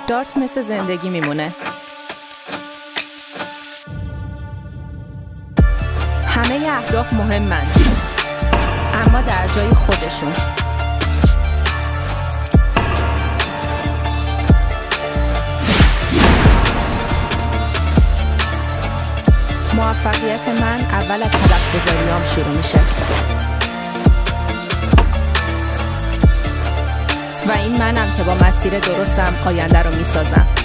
دارت مثل زندگی میمونه. همه اهداف مهمن، اما در جای خودشون. موفقیت من اول از هدف گذاریام شروع میشه و این منم که با مسیر درستم آینده رو میسازم.